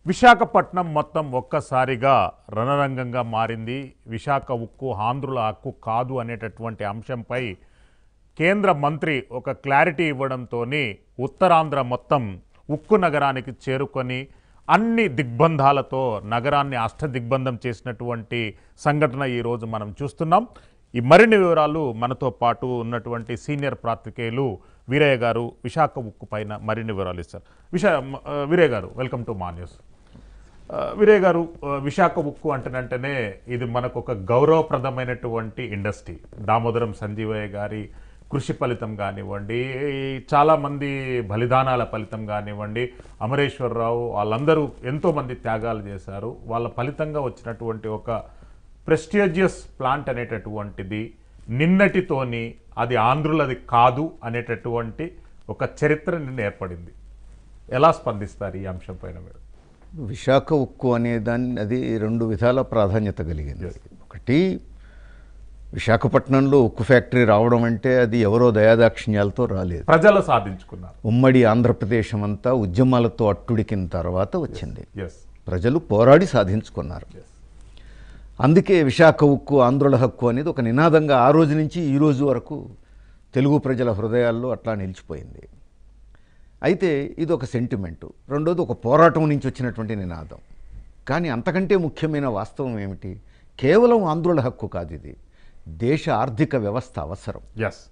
విశాఖపట్నం మొత్తం ఒక్కసారిగా రణరంగంగా మారింది. విశాఖ ఉక్కు ఆంధ్రుల హక్కు కాదు అనేటటువంటి అంశంపై కేంద్ర మంత్రి ఒక క్లారిటీ ఇవ్వడంతోనే ఉత్తరాంధ్ర మొత్తం ఉక్కు నగరానికి చేరుకొని అన్ని దిగ్బంధాలతో నగరాన్ని అష్టదిగ్బంధం చేసినటువంటి సంఘటన ఈరోజు మనం చూస్తున్నాం. ఈ మరిన్ని వివరాలు మనతో పాటు ఉన్నటువంటి సీనియర్ పాత్రికేయులు వీరయ్య గారు విశాఖ ఉక్కు పైన మరిన్ని వివరాలు ఇస్తారు. వీరయ్య గారు, వెల్కమ్ టు మా న్యూస్. వీరయ్య గారు, విశాఖ ఉక్కు అంటేనంటేనే ఇది మనకు ఒక గౌరవప్రదమైనటువంటి ఇండస్ట్రీ. దామోదరం సంజీవయ్య గారి కృషి ఫలితం కానివ్వండి, చాలామంది బలిదానాల ఫలితం కానివ్వండి, అమరేశ్వరరావు వాళ్ళందరూ ఎంతోమంది త్యాగాలు చేశారు. వాళ్ళ ఫలితంగా వచ్చినటువంటి ఒక ప్రెస్టీజియస్ ప్లాంట్ అనేటటువంటిది నిన్నటితోని అది ఆంధ్రులది కాదు అనేటటువంటి ఒక చరిత్ర నిన్న ఏర్పడింది. ఎలా స్పందిస్తారు ఈ అంశం పైన మీరు? విశాఖ ఉక్కు అనే దాన్ని అది రెండు విధాల ప్రాధాన్యత కలిగింది. ఒకటి, విశాఖపట్నంలో ఉక్కు ఫ్యాక్టరీ రావడం అంటే అది ఎవరో దయాదాక్షిణ్యాలతో రాలేదు, ప్రజలు సాధించుకున్నారు. ఉమ్మడి ఆంధ్రప్రదేశం అంతా ఉద్యమాలతో అట్టుడికిన తర్వాత వచ్చింది. ప్రజలు పోరాడి సాధించుకున్నారు. అందుకే విశాఖ ఉక్కు ఆంధ్రుల హక్కు అనేది ఒక నినాదంగా ఆ రోజు నుంచి ఈ రోజు వరకు తెలుగు ప్రజల హృదయాల్లో అట్లా నిలిచిపోయింది. అయితే ఇది ఒక సెంటిమెంటు. రెండోది ఒక పోరాటం నుంచి వచ్చినటువంటి నినాదం. కానీ అంతకంటే ముఖ్యమైన వాస్తవం ఏమిటి? కేవలం ఆంధ్రుల హక్కు కాదు, ఇది దేశ ఆర్థిక వ్యవస్థ అవసరం,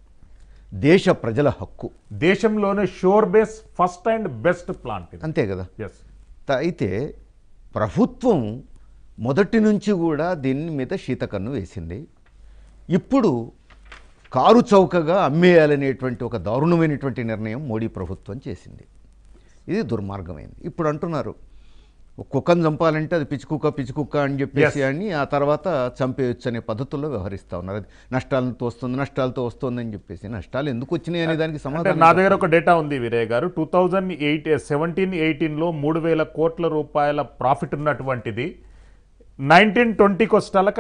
దేశ ప్రజల హక్కు. దేశంలోనే shore base first and best plant, అంతే కదా. అయితే ప్రభుత్వం మొదటి నుంచి కూడా దీని మీద శీతకన్ను వేసింది. ఇప్పుడు కారు చౌకగా అమ్మేయాలనేటువంటి ఒక దారుణమైనటువంటి నిర్ణయం మోడీ ప్రభుత్వం చేసింది. ఇది దుర్మార్గమైంది. ఇప్పుడు అంటున్నారు కుక్కను చంపాలంటే అది పిచ్చుకుక్క అని చెప్పేసి అని ఆ తర్వాత చంపేయచ్చు అనే పద్ధతుల్లో వ్యవహరిస్తూ ఉన్నారు. అది నష్టాలతో వస్తుందని చెప్పేసి. నష్టాలు ఎందుకు వచ్చినాయి అనే దానికి సమాధానం నా దగ్గర ఒక డేటా ఉంది వీరయ్య గారు. 2017-18లో 3,000 కోట్ల రూపాయల ప్రాఫిట్ ఉన్నటువంటిది 1920కి వచ్చేటాక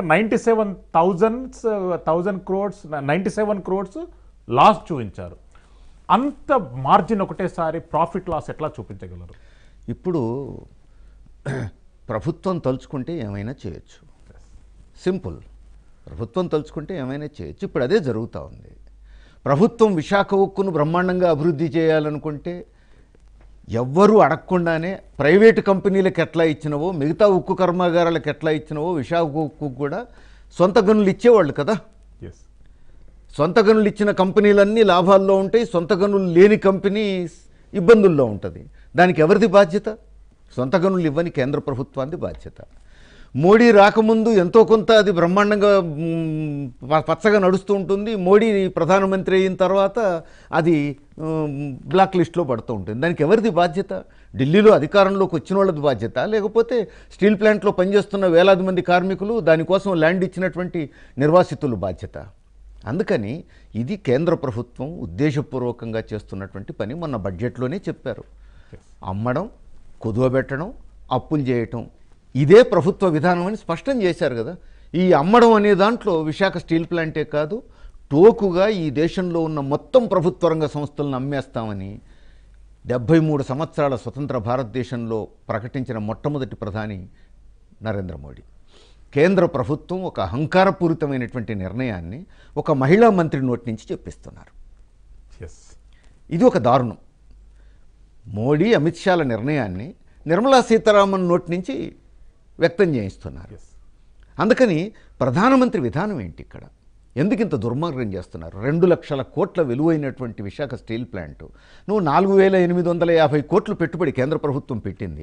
97 క్రోడ్స్ లాస్ చూపించారు. అంత మార్జిన్ ఒకటేసారి ప్రాఫిట్ లాస్ ఎట్లా చూపించగలరు? ఇప్పుడు ప్రభుత్వం తలుచుకుంటే ఏమైనా చేయొచ్చు, సింపుల్. ప్రభుత్వం తలుచుకుంటే ఏమైనా చేయొచ్చు. ఇప్పుడు అదే జరుగుతూ ఉంది. ప్రభుత్వం విశాఖ ఉక్కును బ్రహ్మాండంగా అభివృద్ధి చేయాలనుకుంటే ఎవ్వరూ అడగకుండానే ప్రైవేటు కంపెనీలకు ఎట్లా ఇచ్చినవో, మిగతా ఉక్కు కర్మాగారాలకు ఎట్లా ఇచ్చినవో విశాఖ ఉక్కు కూడా సొంత గనులు ఇచ్చేవాళ్ళు కదా. సొంత గనులు ఇచ్చిన కంపెనీలన్నీ లాభాల్లో ఉంటాయి, సొంత గనులు లేని కంపెనీ ఇబ్బందుల్లో ఉంటుంది. దానికి ఎవరిది బాధ్యత? సొంత గనులు ఇవ్వని కేంద్ర ప్రభుత్వానికి బాధ్యత. మోడీ రాకముందు ఎంతో కొంత అది బ్రహ్మాండంగా పచ్చగా నడుస్తూ ఉంటుంది. మోడీ ప్రధానమంత్రి అయిన తర్వాత అది బ్లాక్ లిస్ట్లో పడుతూ ఉంటుంది. దానికి ఎవరిది బాధ్యత? ఢిల్లీలో అధికారంలోకి వచ్చిన వాళ్ళది బాధ్యత, లేకపోతే స్టీల్ ప్లాంట్లో పనిచేస్తున్న వేలాది మంది కార్మికులు, దానికోసం ల్యాండ్ ఇచ్చినటువంటి నిర్వాసితులు బాధ్యత? అందుకని ఇది కేంద్ర ప్రభుత్వం ఉద్దేశపూర్వకంగా చేస్తున్నటువంటి పని. మొన్న బడ్జెట్లోనే చెప్పారు, అమ్మడం, కుదువబెట్టడం, అప్పులు చేయటం ఇదే ప్రభుత్వ విధానం అని స్పష్టం చేశారు కదా. ఈ అమ్మడం అనే దాంట్లో విశాఖ స్టీల్ ప్లాంటే కాదు, టోకుగా ఈ దేశంలో ఉన్న మొత్తం ప్రభుత్వ రంగ సంస్థలను అమ్మేస్తామని 73 సంవత్సరాల స్వతంత్ర భారతదేశంలో ప్రకటించిన మొట్టమొదటి ప్రధాని నరేంద్ర మోడీ. కేంద్ర ప్రభుత్వం ఒక అహంకారపూరితమైనటువంటి నిర్ణయాన్ని ఒక మహిళా మంత్రి నోటి నుంచి చెప్పిస్తున్నారు. ఇది ఒక దారుణం. మోడీ, అమిత్ షాల నిర్ణయాన్ని నిర్మలా సీతారామన్ నోటి నుంచి వ్యక్తం చేయిస్తున్నారు. అందుకని ప్రధానమంత్రి విధానం ఏంటి ఇక్కడ? ఎందుకు ఇంత దుర్మార్గం చేస్తున్నారు? 2 లక్షల కోట్ల విలువైనటువంటి విశాఖ స్టీల్ ప్లాంట్ నువ్వు 4,850 కోట్లు పెట్టుబడి కేంద్ర ప్రభుత్వం పెట్టింది.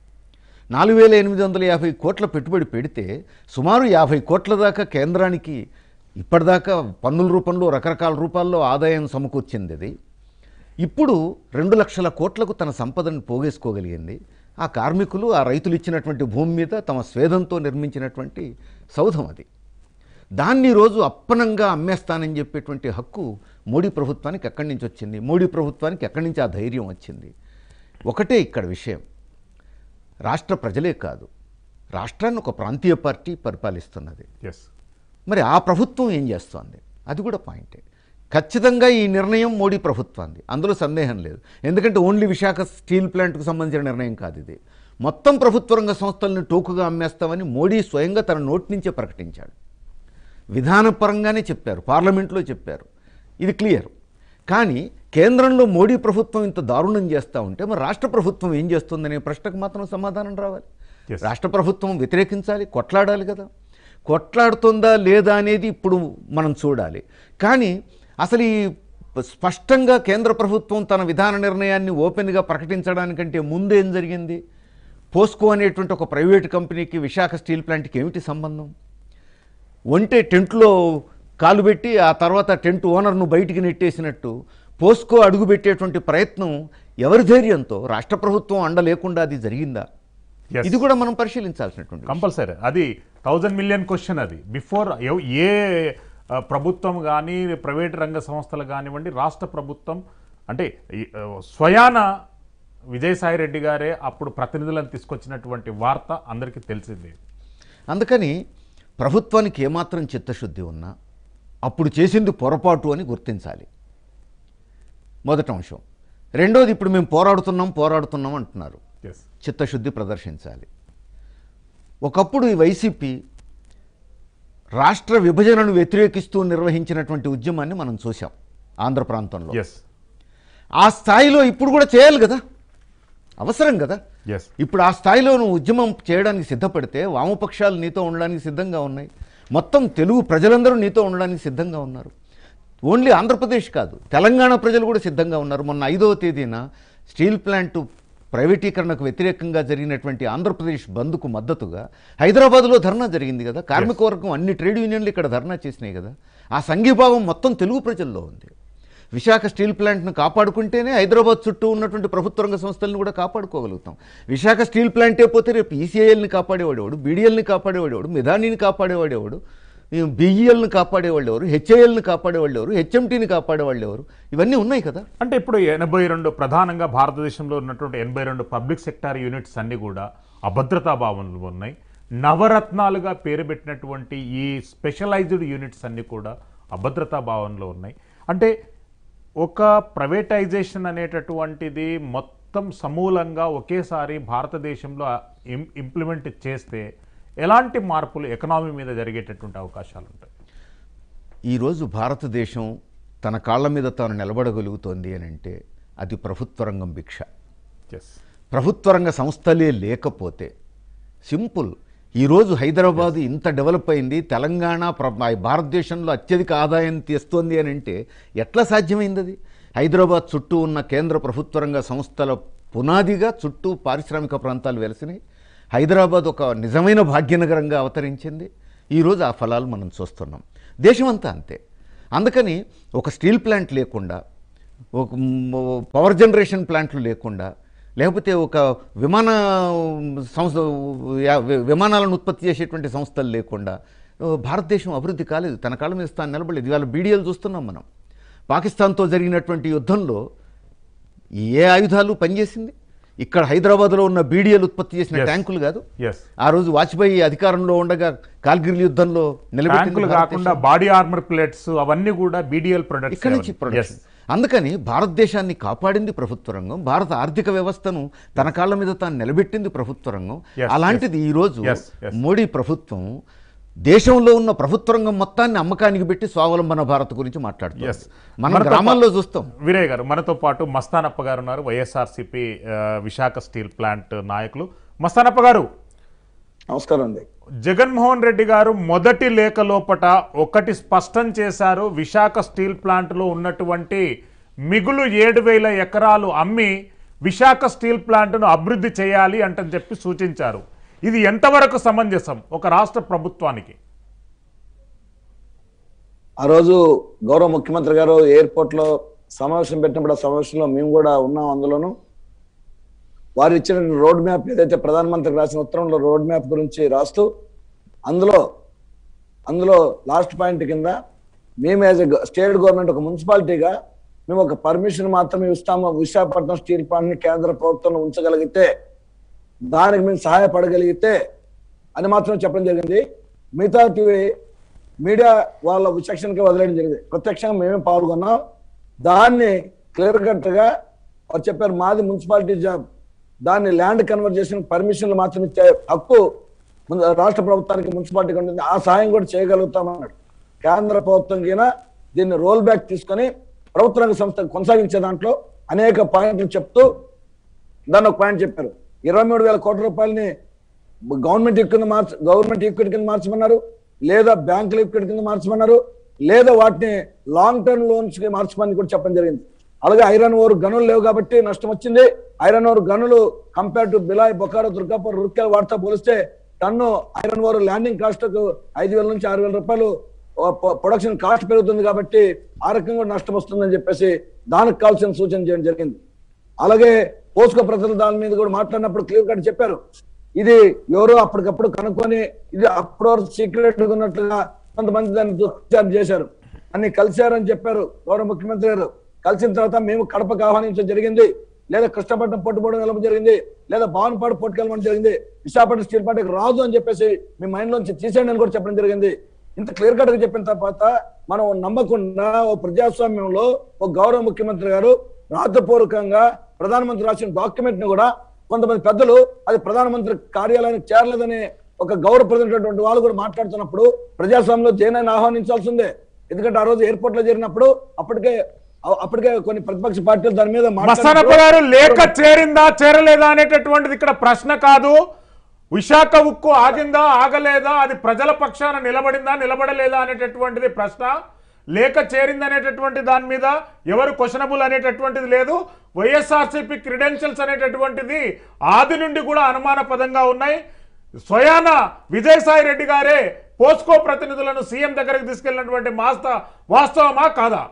4,850 కోట్ల పెట్టుబడి పెడితే సుమారు 50 కోట్ల దాకా కేంద్రానికి ఇప్పటిదాకా పన్నుల రూపంలో రకరకాల రూపాల్లో ఆదాయం సమకూర్చింది. అది ఇప్పుడు 2 లక్షల కోట్లకు తన సంపదను పోగేసుకోగలిగింది. ఆ కార్మికులు, ఆ రైతులు ఇచ్చినటువంటి భూమి మీద తమ స్వేదంతో నిర్మించినటువంటి సౌధం అది. దాన్ని రోజు అప్పనంగా అమ్మేస్తానని చెప్పేటువంటి హక్కు మోడీ ప్రభుత్వానికి ఎక్కడి నుంచి వచ్చింది? మోడీ ప్రభుత్వానికి ఎక్కడి నుంచి ఆ ధైర్యం వచ్చింది? ఒకటే ఇక్కడ విషయం, రాష్ట్ర ప్రజలే కాదు, రాష్ట్రాన్ని ఒక ప్రాంతీయ పార్టీ పరిపాలిస్తున్నది. మరి ఆ ప్రభుత్వం ఏం చేస్తోంది? అది కూడా పాయింటే. ఖచ్చితంగా ఈ నిర్ణయం మోడీ ప్రభుత్వాన్ని, అందులో సందేహం లేదు. ఎందుకంటే ఓన్లీ విశాఖ స్టీల్ ప్లాంట్కు సంబంధించిన నిర్ణయం కాదు ఇది. మొత్తం ప్రభుత్వ రంగ సంస్థలను టోకుగా అమ్మేస్తామని మోడీ స్వయంగా తన నోటి నుంచే ప్రకటించాడు. విధానపరంగానే చెప్పారు, పార్లమెంట్లో చెప్పారు, ఇది క్లియర్. కానీ కేంద్రంలో మోడీ ప్రభుత్వం ఇంత దారుణం చేస్తూ ఉంటే మరి రాష్ట్ర ప్రభుత్వం ఏం చేస్తుందనే ప్రశ్నకు మాత్రం సమాధానం రావాలి. రాష్ట్ర ప్రభుత్వం వ్యతిరేకించాలి, కొట్లాడాలి కదా. కొట్లాడుతుందా లేదా అనేది ఇప్పుడు మనం చూడాలి. కానీ అసలు ఈ స్పష్టంగా కేంద్ర ప్రభుత్వం తన విధాన నిర్ణయాన్ని ఓపెన్గా ప్రకటించడానికంటే ముందు ఏం జరిగింది? పోస్కో అనేటువంటి ఒక ప్రైవేటు కంపెనీకి విశాఖ స్టీల్ ప్లాంట్కి ఏమిటి సంబంధం? ఒంటే టెంట్లో కాలు పెట్టి ఆ తర్వాత టెంట్ ఓనర్ను బయటికి నెట్టేసినట్టు పోస్కో అడుగుపెట్టేటువంటి ప్రయత్నం ఎవరి ధైర్యంతో, రాష్ట్ర ప్రభుత్వం అండ లేకుండా అది జరిగిందా? ఇది కూడా మనం పరిశీలించాల్సినటువంటి కంపల్సరీ. అది 1000 మిలియన్ క్వశ్చన్. అది బిఫోర్ ఏ ప్రభుత్వం కానీ ప్రైవేట్ రంగ సంస్థలు కానివ్వండి, రాష్ట్ర ప్రభుత్వం అంటే స్వయాన విజయసాయి రెడ్డి గారే అప్పుడు ప్రతినిధులను తీసుకొచ్చినటువంటి వార్త అందరికీ తెలిసిందే. అందుకని ప్రభుత్వానికి ఏమాత్రం చిత్తశుద్ధి ఉన్నా అప్పుడు చేసింది పొరపాటు అని గుర్తించాలి, మొదటి అంశం. రెండోది, ఇప్పుడు మేము పోరాడుతున్నాం అంటున్నారు, చిత్తశుద్ధి ప్రదర్శించాలి. ఒకప్పుడు ఈ వైసీపీ రాష్ట్ర విభజనను వ్యతిరేకిస్తూ నిర్వహించినటువంటి ఉద్యమాన్ని మనం చూసాం ఆంధ్ర ప్రాంతంలో. ఆ స్థాయిలో ఇప్పుడు కూడా చేయాలి కదా, అవసరం కదా. ఇప్పుడు ఆ స్థాయిలో నువ్వు ఉద్యమం చేయడానికి సిద్ధపడితే వామపక్షాలు నీతో ఉండడానికి సిద్ధంగా ఉన్నాయి, మొత్తం తెలుగు ప్రజలందరూ నీతో ఉండడానికి సిద్ధంగా ఉన్నారు. ఓన్లీ ఆంధ్రప్రదేశ్ కాదు, తెలంగాణ ప్రజలు కూడా సిద్ధంగా ఉన్నారు. మొన్న 5వ తేదీన స్టీల్ ప్లాంటు ప్రైవేటీకరణకు వ్యతిరేకంగా జరిగినటువంటి ఆంధ్రప్రదేశ్ బంద్కు మద్దతుగా హైదరాబాద్లో ధర్నా జరిగింది కదా. కార్మిక వర్గం అన్ని ట్రేడ్ యూనియన్లు ఇక్కడ ధర్నా చేసినాయి కదా. ఆ సంఘీభావం మొత్తం తెలుగు ప్రజల్లో ఉంది. విశాఖ స్టీల్ ప్లాంట్ను కాపాడుకుంటేనే హైదరాబాద్ చుట్టూ ఉన్నటువంటి ప్రభుత్వ రంగ సంస్థలను కూడా కాపాడుకోగలుగుతాం. విశాఖ స్టీల్ ప్లాంటే పోతే రేపు ఈసీఐఎల్ని కాపాడేవాడేవాడు, బీడీఎల్ని కాపాడేవాడేవాడు, మిధానీని కాపాడేవాడేవాడు, బీఈఎల్ని కాపాడేవాళ్ళు ఎవరు, హెచ్ఐఎల్ని కాపాడేవాళ్ళు ఎవరు, హెచ్ఎంటీని కాపాడేవాళ్ళు ఎవరు? ఇవన్నీ ఉన్నాయి కదా. అంటే ఇప్పుడు 82 ప్రధానంగా భారతదేశంలో ఉన్నటువంటి 82 పబ్లిక్ సెక్టార్ యూనిట్స్ అన్నీ కూడా అభద్రతా భావనలు ఉన్నాయి. నవరత్నాలుగా పేరు పెట్టినటువంటి ఈ స్పెషలైజ్డ్ యూనిట్స్ అన్నీ కూడా అభద్రతా భావనలో ఉన్నాయి. అంటే ఒక ప్రైవేటైజేషన్ అనేటటువంటిది మొత్తం సమూలంగా ఒకేసారి భారతదేశంలో ఇంప్లిమెంట్ చేస్తే ఎలాంటి మార్పులు ఎకనామీ మీద జరిగేటటువంటి అవకాశాలు ఉంటాయి? ఈరోజు భారతదేశం తన కాళ్ళ మీద తాను నిలబడగలుగుతోంది అని అంటే అది ప్రభుత్వ రంగం భిక్ష. ప్రభుత్వ రంగ సంస్థలే లేకపోతే సింపుల్. ఈరోజు హైదరాబాద్ ఇంత డెవలప్ అయింది, తెలంగాణ భారతదేశంలో అత్యధిక ఆదాయం తెస్తోంది అని అంటే ఎట్లా సాధ్యమైంది? అది హైదరాబాద్ చుట్టూ ఉన్న కేంద్ర ప్రభుత్వ రంగ సంస్థల పునాదిగా చుట్టూ పారిశ్రామిక ప్రాంతాలు వెలిసినాయి. హైదరాబాద్ ఒక నిజమైన భాగ్యనగరంగా అవతరించింది. ఈరోజు ఆ ఫలాలు మనం చూస్తున్నాం. దేశమంతా అంతే. అందుకని ఒక స్టీల్ ప్లాంట్ లేకుండా, ఒక పవర్ జనరేషన్ ప్లాంట్లు లేకుండా, లేకపోతే ఒక విమానాలను ఉత్పత్తి చేసేటువంటి సంస్థలు లేకుండా భారతదేశం అభివృద్ధి కాలేదు, తన కాళ్ళ మీద తాను నిలబడలేదు. ఇవాళ బీడీఎల్ చూస్తున్నాం మనం. పాకిస్తాన్తో జరిగినటువంటి యుద్ధంలో ఏ ఆయుధాలు పనిచేసింది? ఇక్కడ హైదరాబాద్లో ఉన్న బీడీఎల్ ఉత్పత్తి చేసిన ట్యాంకులు కాదు. ఆ రోజు వాజ్పేయి అధికారంలో ఉండగా కార్గిల్ యుద్ధంలో నిలబెట్టిన కాకుండా బాడీ ఆర్మర్ ప్లేట్స్ అవన్నీ కూడా బీడీఎల్ ప్రొడక్ట్స్, ఇక్కడ నుంచి ప్రొడక్ట్స్. అందుకని భారతదేశాన్ని కాపాడింది ప్రభుత్వ రంగం, భారత ఆర్థిక వ్యవస్థను తన కాళ్ళ మీద తాను నిలబెట్టింది ప్రభుత్వ రంగం. అలాంటిది ఈరోజు మోడీ ప్రభుత్వం దేశంలో ఉన్న ప్రభుత్వ రంగం మొత్తాన్ని అమ్మకానికి పెట్టి స్వావలంబన భారత్ గురించి మాట్లాడుతుంది. మనం గ్రామాల్లో చూస్తాం. వీరయ్య గారు, మనతో పాటు మస్తానప్ప గారు ఉన్నారు, వైఎస్ఆర్సీపీ విశాఖ స్టీల్ ప్లాంట్ నాయకులు. మస్తానప్ప గారు నమస్కారం అండి. జగన్మోహన్ రెడ్డి గారు మొదటి లేఖ లోపట ఒకటి స్పష్టం చేశారు. విశాఖ స్టీల్ ప్లాంట్లో ఉన్నటువంటి మిగులు 7,000 ఎకరాలు అమ్మి విశాఖ స్టీల్ ప్లాంట్ను అభివృద్ధి చేయాలి అంటని చెప్పి సూచించారు. ఇది ఎంతవరకు సమంజసం ఒక రాష్ట్ర ప్రభుత్వానికి? ఆ రోజు గౌరవ ముఖ్యమంత్రి గారు ఎయిర్పోర్ట్ లో సమావేశం పెట్టినప్పుడు ఆ సమావేశంలో మేము కూడా ఉన్నాం. అందులోనూ వారు ఇచ్చిన రోడ్ మ్యాప్, ఏదైతే ప్రధానమంత్రికి రాసిన ఉత్తరంలో రోడ్ మ్యాప్ గురించి రాస్తూ అందులో లాస్ట్ పాయింట్ కింద మేము యాజ్ ఎ స్టేట్ గవర్నమెంట్ ఒక మున్సిపాలిటీగా మేము ఒక పర్మిషన్ మాత్రమే ఇస్తాము, విశాఖపట్నం స్టీల్ ప్లాంట్ ని కేంద్ర ప్రభుత్వంలో ఉంచగలిగితే, దానికి మేము సహాయపడగలిగితే అని మాత్రం చెప్పడం జరిగింది. మిగతా మీడియా వాళ్ళ విచక్షణకి వదిలేయడం జరిగింది. ప్రత్యక్షంగా మేమే పాల్గొన్నాం. దాన్ని క్లియర్ కట్ గా చెప్పారు, మాది మున్సిపాలిటీ జాబ్, దాన్ని ల్యాండ్ కన్వర్జేషన్ పర్మిషన్లు మాత్రం ఇచ్చే హక్కు రాష్ట్ర ప్రభుత్వానికి మున్సిపాలిటీకి ఉంటుంది. ఆ సాయం కూడా చేయగలుగుతామన్నాడు. కేంద్ర ప్రభుత్వం కింద దీన్ని రోల్ బ్యాక్ తీసుకొని ప్రభుత్వ రంగ సంస్థ కొనసాగించే దాంట్లో అనేక పాయింట్లు చెప్తూ దాన్ని ఒక పాయింట్ చెప్పారు. 23,000 కోట్ల రూపాయలని గవర్నమెంట్ ఈక్విటీ కింద మార్చమన్నారు, లేదా బ్యాంకుల ఈక్విటీ కింద మార్చమన్నారు, లేదా వాటిని లాంగ్ టర్మ్ లోన్స్ కి మార్చమని కూడా చెప్పడం జరిగింది. అలాగే ఐరన్ ఓర్ గనులు లేవు కాబట్టి నష్టం వచ్చింది. ఐరన్ ఓర్ గనులు కంపేర్ టు బిలాయ్, బొకారో, దుర్గాపూర్, రూర్కెలా వాటితో పోలిస్తే ton iron ore landing cost 5,000 నుంచి 6,000 రూపాయలు ప్రొడక్షన్ కాస్ట్ పెరుగుతుంది కాబట్టి ఆ రకంగా కూడా నష్టం వస్తుందని చెప్పేసి దానికి కావాల్సిన సూచన చేయడం జరిగింది. అలాగే పోస్కో ప్రజల దాని మీద కూడా మాట్లాడినప్పుడు క్లియర్ కట్ చెప్పారు, ఇది ఎవరో అప్పటికప్పుడు కనుక్కొని ఇది అప్పుడు సీక్రెట్ ఉన్నట్లుగా కొంతమంది దాన్ని దుష్ప్రచారం చేశారు. అన్ని కలిశారని చెప్పారు గౌరవ ముఖ్యమంత్రి గారు. కలిసిన తర్వాత మేము కడపకు ఆహ్వానించడం జరిగింది, లేదా కృష్ణపట్నం పొట్టుబడి వెళ్ళడం జరిగింది, లేదా భావనపాడు పొట్టుకెళ్ళడం జరిగింది. విశాఖపట్నం స్టీల్ ప్లాంట్కి రాదు అని చెప్పేసి మీ మైండ్ లోంచి తీసేయండి అని కూడా చెప్పడం జరిగింది. ఇంత క్లియర్ కట్ గా చెప్పిన తర్వాత మనం నమ్మకుండా ఓ ప్రజాస్వామ్యంలో ఒక గౌరవ ముఖ్యమంత్రి గారు రాతపూర్వకంగా ప్రధానమంత్రి రాసిన డాక్యుమెంట్ ని కూడా కొంతమంది పెద్దలు అది ప్రధానమంత్రి కార్యాలయానికి చేరలేదని ఒక గౌరవప్రదమైనటువంటి వాళ్ళు కూడా మాట్లాడుతున్నప్పుడు ప్రజాస్వామ్యంలో దేనైనా ఆహ్వానించాల్సిందే. ఎందుకంటే ఆ రోజు ఎయిర్పోర్ట్ లో జరిగినప్పుడు అప్పటికే కొన్ని ప్రతిపక్ష పార్టీలు దాని మీద మస్తానప్ప గారు లేఖ చేరిందా చేరలేదా అనేటటువంటిది ఇక్కడ ప్రశ్న కాదు. విశాఖ ఉక్కు ఆగిందా ఆగలేదా, అది ప్రజల పక్షాన నిలబడిందా నిలబడలేదా అనేటటువంటిది ప్రశ్న. లేఖ చేరిందనేటటువంటి దాని మీద ఎవరు క్వశ్చనబుల్ అనేటటువంటిది లేదు. వైఎస్ఆర్సీపీ క్రెడెన్షియల్స్ అనేటటువంటిది ఆది నుండి కూడా అనుమానపదంగా ఉన్నాయి. స్వయాన విజయసాయి రెడ్డి గారే పోస్కో ప్రతినిధులను సీఎం దగ్గరకు తీసుకెళ్లినటువంటి వాస్తవమా కాదా?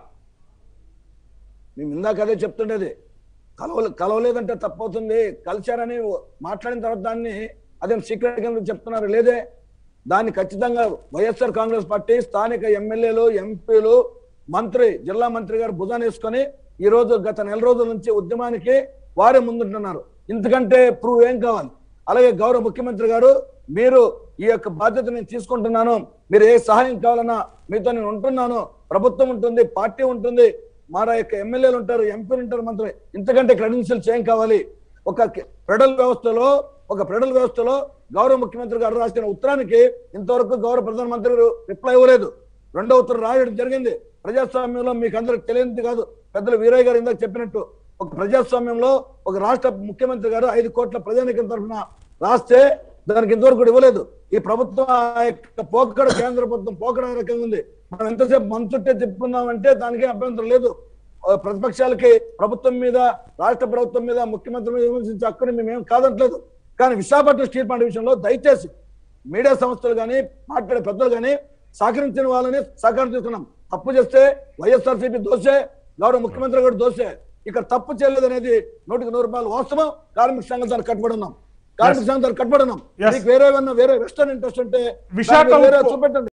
మేము ఇందాక అదే చెప్తుండేది, కలవలేదంటే తప్పవుతుంది, కలిశారని మాట్లాడిన తర్వాత దాన్ని అదేం సీక్రెట్ కింద చెప్తున్నారు లేదే. దాన్ని ఖచ్చితంగా వైఎస్ఆర్ కాంగ్రెస్ పార్టీ స్థానిక ఎమ్మెల్యేలు, ఎంపీలు, మంత్రి, జిల్లా మంత్రి గారు భుజాన్ని వేసుకొని ఈ రోజు గత నెల రోజుల నుంచి ఉద్యమానికి వారే ముందుంటున్నారు. ఇంతకంటే ప్రూవ్ ఏం కావాలి? అలాగే గౌరవ ముఖ్యమంత్రి గారు, మీరు ఈ యొక్క బాధ్యత నేను తీసుకుంటున్నాను, మీరు ఏ సహాయం కావాలన్నా మీతో నేను ఉంటున్నాను, ప్రభుత్వం ఉంటుంది, పార్టీ ఉంటుంది, మా యొక్క ఎమ్మెల్యేలు ఉంటారు, ఎంపీలు ఉంటారు, మంత్రి, ఇంతకంటే క్రెడెన్షియల్స్ ఏం కావాలి? ఒక ఫెడరల్ వ్యవస్థలో గౌరవ ముఖ్యమంత్రి గారు రాసిన ఉత్తరానికి ఇంతవరకు గౌరవ ప్రధానమంత్రి గారు రిప్లై ఇవ్వలేదు. రెండో ఉత్తరం రాయడం జరిగింది. ప్రజాస్వామ్యంలో మీకు అందరికి తెలియనిది కాదు, పెద్దలు వీరయ్య గారు ఇందాక చెప్పినట్టు ఒక ప్రజాస్వామ్యంలో ఒక రాష్ట్ర ముఖ్యమంత్రి గారు 5 కోట్ల ప్రజానికం తరఫున రాస్తే దానికి ఇంతవరకు కూడా ఇవ్వలేదు. ఈ ప్రభుత్వం ఆ యొక్క పోకడ, కేంద్ర ప్రభుత్వం పోకడ రకంగా ఉంది. మనం ఎంతసేపు మనసుట్టే చెప్పుకుందామంటే దానికి అభ్యంతరం లేదు. ప్రతిపక్షాలకి ప్రభుత్వం మీద, రాష్ట్ర ప్రభుత్వం మీద, ముఖ్యమంత్రి మీద విమర్శించే హక్కుని మేమేం కాదంటలేదు. కానీ విశాఖపట్నం స్టీల్ ప్లాంట్ విషయంలో దయచేసి మీడియా సంస్థలు కానీ, మాట్లాడే పెద్దలు కానీ సహకరించిన వాళ్ళని సహకారం తీసుకున్నాం. తప్పు చేస్తే వైఎస్ఆర్సీపీ దోషే, గౌరవ ముఖ్యమంత్రి గారు దోషే. ఇక్కడ తప్పు చేయలేదు అనేది 100% వాస్తవం. కార్మిక సంఘం దానికి కట్టుబడి ఉన్నాం. మీకు వేరే వెస్టర్న్ ఇంట్రెస్ట్ ఉంటే విశాఖ వేరే చూపెట్టండి.